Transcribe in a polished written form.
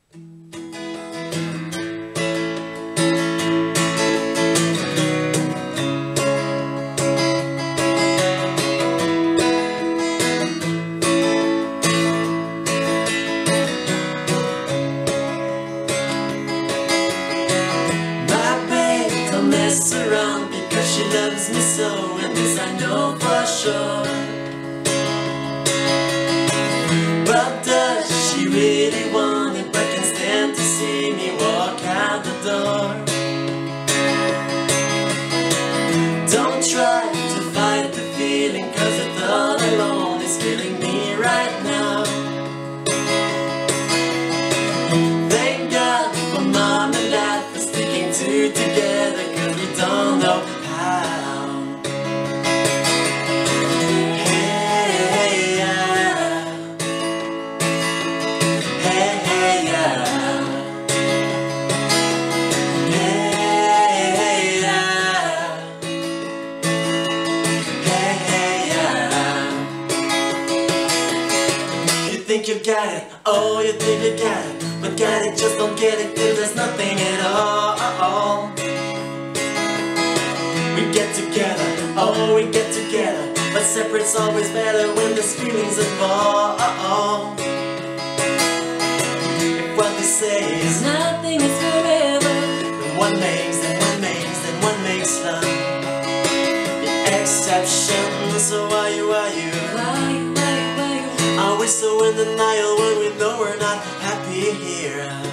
Mess around because she loves me so, and this I know for sure. But does she really want it? But can stand to see me walk out the door. Don't try to fight the feeling, cause the thought alone is killing me right now. Thank God for mom and dad for sticking two together, cause we don't know how. Hey, yeah. Hey, hey, yeah. Hey, yeah. Hey, hey, yeah. You think you got it, oh, you think you got it, but got it, just don't get it till there's nothing at all. We get together, oh, we get together, but separate's always better when there's feelings involved. If what they say is nothing is forever, then one makes love the exception. So why you are we so in denial when we know we're not happy here?